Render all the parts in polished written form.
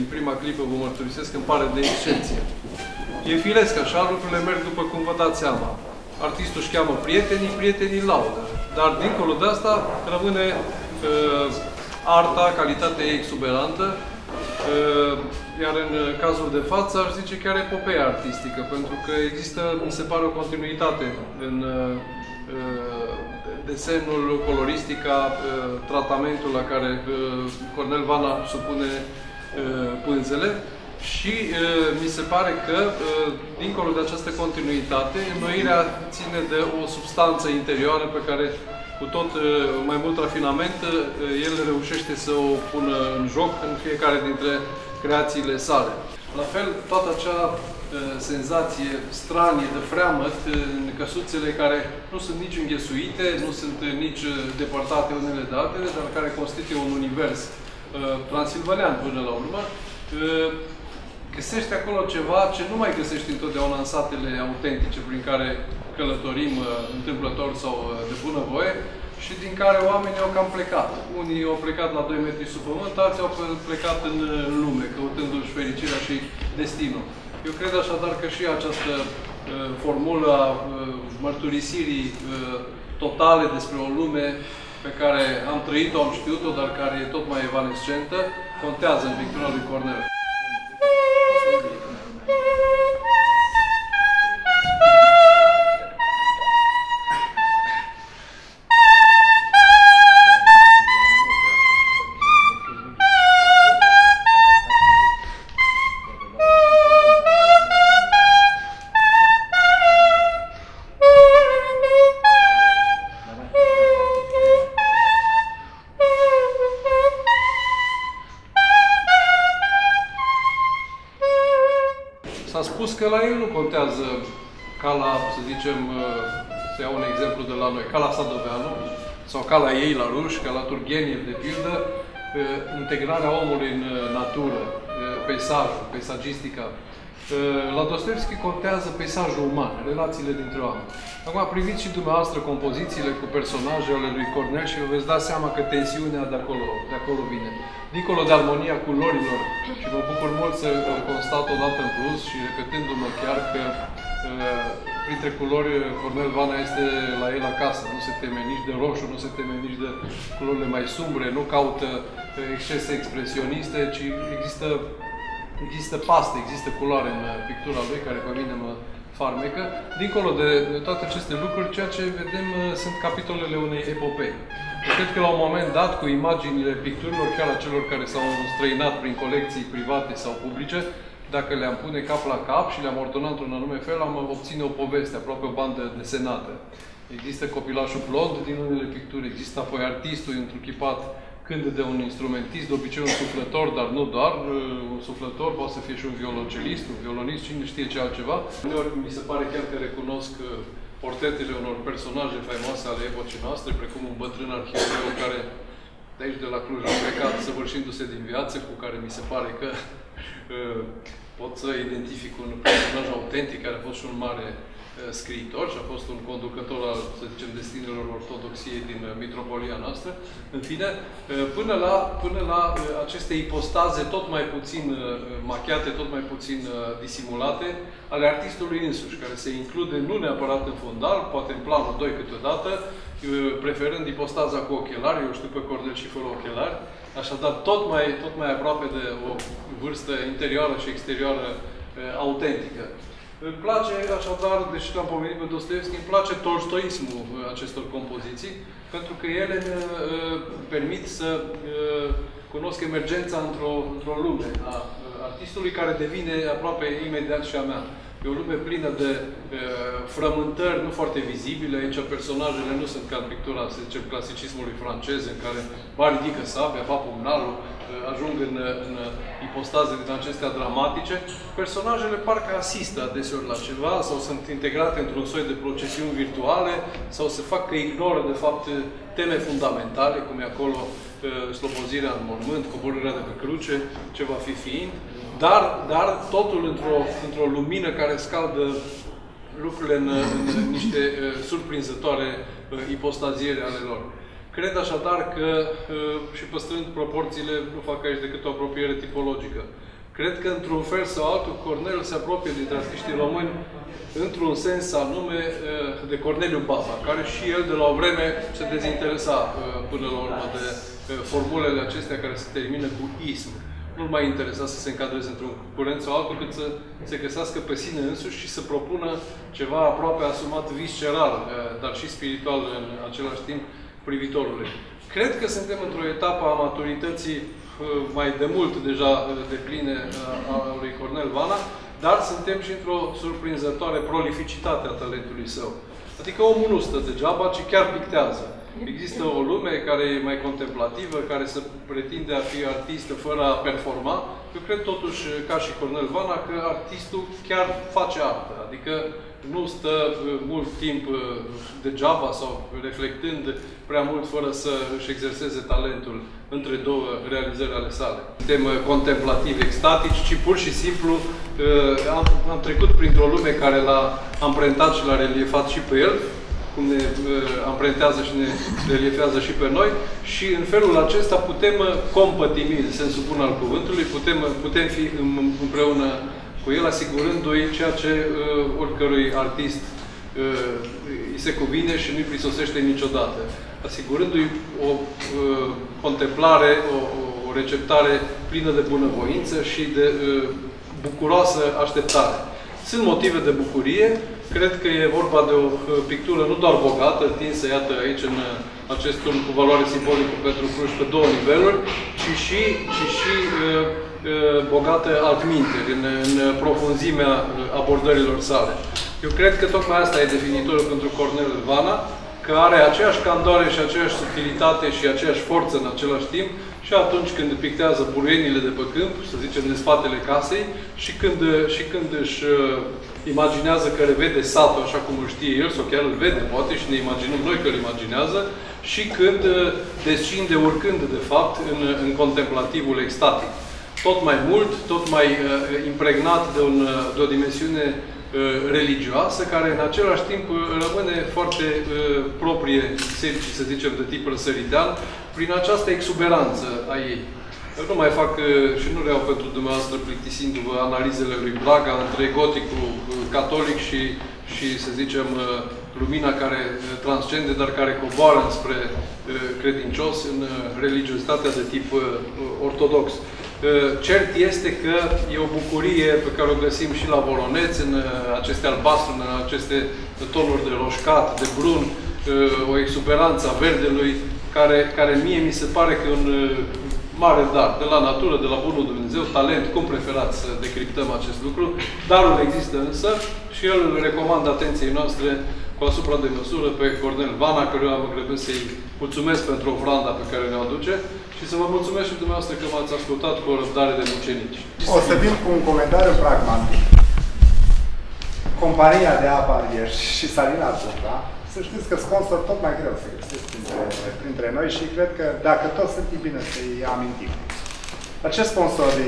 prima clipă vă mărturisesc că îmi pare de excepție. E firesc, așa lucrurile merg după cum vă dați seama. Artistul își cheamă prietenii, prietenii laudă. Dar dincolo de asta rămâne arta, calitatea ei exuberantă, iar în cazul de față aș zice chiar epopeea artistică, pentru că există, mi se pare, o continuitate în desenul, coloristica, tratamentul la care Cornel Vana supune pânzele și mi se pare că, dincolo de această continuitate, înnoirea ține de o substanță interioară pe care, cu tot mai mult rafinament, el reușește să o pună în joc în fiecare dintre creațiile sale. La fel, toată acea senzație stranie de freamăt în căsuțele care nu sunt nici înghesuite, nu sunt nici depărtate unele de altele, dar care constituie un univers transilvanean până la urmă, găsești acolo ceva ce nu mai găsești întotdeauna în satele autentice prin care călătorim întâmplător sau de bunăvoie și din care oamenii au cam plecat. Unii au plecat la 2 metri sub pământ, alții au plecat în lume, căutându-și fericirea și destinul. Eu cred așadar că și această formulă a mărturisirii totale despre o lume pe care am trăit-o, am știut-o, dar care e tot mai evanescentă, contează în pictura lui Cornel. S-a spus că la el nu contează ca la, să zicem, să iau un exemplu de la noi, ca la Sadoveanu, sau ca la ei, la ruși, ca la Turgeniev, de pildă, integrarea omului în natură, peisajul, peisagistica. La Dostoevski contează peisajul uman, relațiile dintre oameni. Acum, priviți și dumneavoastră compozițiile cu personaje ale lui Cornel și vă veți da seama că tensiunea de acolo vine. Dincolo de armonia culorilor, și mă bucur mult să constat o dată în plus și repetându-mă chiar că printre culori Cornel Vana este la el acasă. Nu se teme nici de roșu, nu se teme nici de culorile mai sumbre, nu caută excese expresioniste, ci există paste, există culoare în pictura lui, care pe mine mă farmecă. Dincolo de toate aceste lucruri, ceea ce vedem sunt capitolele unei epopei. Eu cred că la un moment dat, cu imaginile picturilor, chiar a celor care s-au străinat prin colecții private sau publice, dacă le-am pune cap la cap și le-am ordonat într-un anume fel, am obține o poveste, aproape o bandă desenată. Există copilașul blond din unele picturi, există apoi artistul întruchipat când de un instrumentist, de obicei un suflător, dar nu doar un suflător, poate să fie și un violoncelist, un violonist, cine știe ce altceva. Uneori mi se pare chiar că recunosc portretele unor personaje faimoase ale epocii noastre, precum un bătrân arheolog care de aici, de la Cluj, a plecat săvârșindu-se din viață, cu care mi se pare că pot să identific un personaj autentic, care a fost și un mare scriitor și a fost un conducător al, să zicem, destinelor ortodoxiei din mitropolia noastră. În fine, până la aceste ipostaze tot mai puțin machiate, tot mai puțin disimulate, ale artistului însuși, care se include nu neapărat în fundal, poate în planul 2 câteodată, preferând ipostaza cu ochelari. Eu știu pe Cornel și fără ochelari, așadar tot mai aproape de o vârstă interioară și exterioară autentică. Îmi place, așadar, deși l-am pomenit pe Dostoevski, îmi place tolstoismul acestor compoziții, pentru că ele ne permit să cunosc emergența într-o lume a artistului, care devine aproape imediat și a mea. E o lume plină de frământări nu foarte vizibile. Aici personajele nu sunt ca în pictura, să zicem, clasicismului francez, în care ba ridică sabia, ba pumnalul, ajung în ipostaze din acestea dramatice. Personajele parcă asistă adeseori la ceva sau sunt integrate într-un soi de procesiuni virtuale sau se fac că ignoră, de fapt, teme fundamentale, cum e acolo slobozirea în mormânt, coborârea de pe cruce, ce va fi fiind, dar totul într-o lumină care scaldă lucrurile în niște surprinzătoare ipostaziere ale lor. Cred așadar că, și păstrând proporțiile, nu fac aici decât o apropiere tipologică, Cred că, într-un fel sau altul, Cornel se apropie dintre artiștii români într-un sens anume de Corneliu Baba, care și el, de la o vreme, se dezinteresa până la urmă de formulele acestea care se termină cu ism. Nu-l mai interesa să se încadreze într-un curent sau altul, cât să se găsească pe sine însuși și să propună ceva aproape asumat visceral, dar și spiritual în același timp privitorului. Cred că suntem într-o etapă a maturității mai de mult deja depline a lui Cornel Vana, dar suntem și într-o surprinzătoare prolificitate a talentului său. Adică omul nu stă degeaba, ci chiar pictează. Există o lume care e mai contemplativă, care se pretinde a fi artistă fără a performa. Eu cred totuși, ca și Cornel Vana, că artistul chiar face artă. Adică nu stă mult timp degeaba sau reflectând prea mult fără să își exerseze talentul între două realizări ale sale. Suntem contemplativi, extatici, ci pur și simplu am trecut printr-o lume care l-a amprentat și l-a reliefat și pe el, cum ne amprentează și ne reliefează și pe noi, și în felul acesta putem compătimi, în sensul bun al cuvântului, putem fi împreună cu el, asigurându-i ceea ce oricărui artist îi se cuvine și nu-i prisosește niciodată. Asigurându-i o contemplare, o receptare plină de bunăvoință și de bucuroasă așteptare. Sunt motive de bucurie. Cred că e vorba de o pictură nu doar bogată, tinsă, iată, aici în acest turn cu valoare simbolică pentru Cluj pe două niveluri, ci și bogată altminteri, în profunzimea abordărilor sale. Eu cred că tocmai asta e definitorul pentru Cornel Vana, că are aceeași candoare și aceeași subtilitate și aceeași forță în același timp și atunci când pictează buruienile de pe câmp, să zicem, de spatele casei, și când își imaginează că revede satul așa cum îl știe el, sau chiar îl vede, poate, și ne imaginăm noi că îl imaginează, și când descinde urcând, de fapt, în contemplativul extatic. Tot mai mult, tot mai impregnat de o dimensiune religioasă, care în același timp rămâne foarte proprie bisericii, să zicem, de tip răsăritean, prin această exuberanță a ei. Eu nu mai fac și nu reau pentru dumneavoastră, plictisindu-vă, analizele lui Blaga între goticul catolic și, să zicem, lumina care transcende, dar care coboară spre credincios în religiozitatea de tip ortodox. Cert este că e o bucurie pe care o găsim și la Voroneț, în aceste albastru, în aceste tonuri de roșcat, de brun, o exuberanță a verdelui, care mie mi se pare că un mare dar, de la natură, de la Bunul Dumnezeu, talent, cum preferați să decriptăm acest lucru. Darul există însă și el îl recomand atenției noastre cu asupra de măsură pe Cornel Vana, căruia mă grăbesc să-i mulțumesc pentru ofranda pe care ne-o aduce și să vă mulțumesc și dumneavoastră că m-ați ascultat cu o răbdare de mucenici. O să vin cu un comentariu pragmatic. Compania de apă Arieș și Salina Turda, să știți că sponsor tot mai greu să găsesc printre noi și cred că dacă toți sunt, e bine să-i amintim. Acești sponsori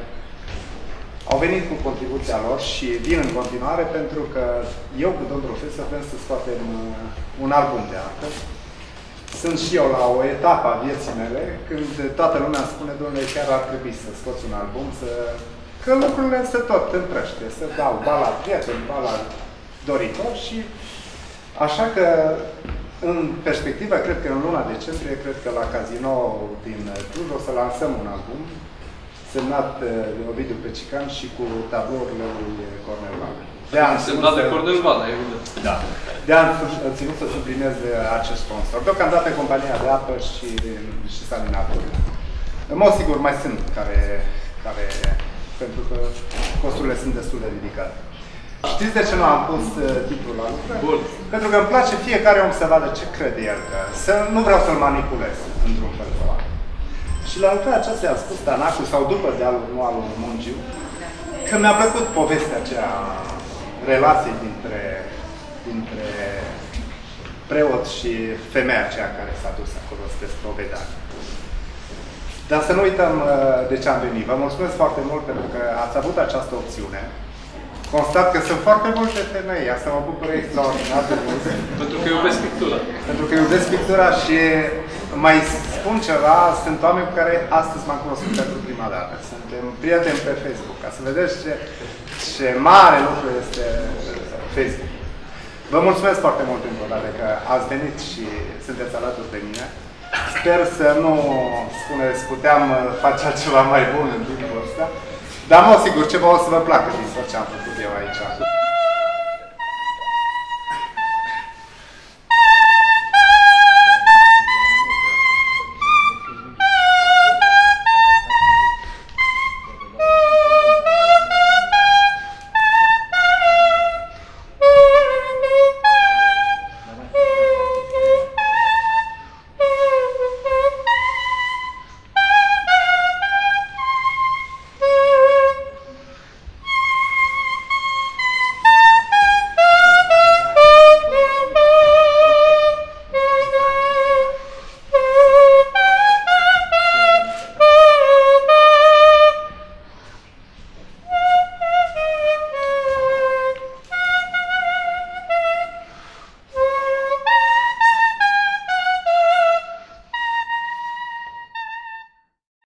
au venit cu contribuția lor și vin în continuare pentru că eu cu domnul profesor vrem să scoatem un album de artă. Sunt și eu la o etapă a vieții mele când toată lumea spune, domnule, chiar ar trebui să scoți un album, că lucrurile se tot împrăște, să dau bala prieten, bala doritor și așa că în perspectivă, cred că în luna decembrie, cred că la Casino din Cluj o să lansăm un album semnat de Ovidiu Pecican și cu tablourile lui Cornel Vana. Semnat de Cornel Vana, evident. Da. De-aia am ținut să subliniez acest sponsor. Deocamdată compania de apă și Salina Turda. În mod sigur mai sunt care pentru că costurile sunt destul de ridicate. Știți de ce nu am pus titlul la lucrare? Bun. Pentru că îmi place fiecare om să vadă ce crede el. Nu vreau să-l manipulez într-un fel sau altul. Și la lucrarea aceasta i-a spus Tanacu, sau după Dealul Nualul Mungiu, că mi-a plăcut povestea aceea, relației dintre preot și femeia aceea care s-a dus acolo spre spovedanie. Dar să nu uităm de ce am venit. Vă mulțumesc foarte mult pentru că ați avut această opțiune. Constat că sunt foarte multe femei, asta mă bucură extraordinar de mult. Pentru că iubesc pictura. Pentru că iubesc pictura și mai spun ceva, sunt oameni cu care astăzi m-am cunoscut pentru prima dată. Suntem prieteni pe Facebook, ca să vedeți ce mare lucru este Facebook. Vă mulțumesc foarte mult încă o dată că ați venit și sunteți alături de mine. Sper să nu spuneți, puteam face ceva mai bun în timpul ăsta, dar mă sigur ceva o să vă placă din tot ce am făcut eu aici.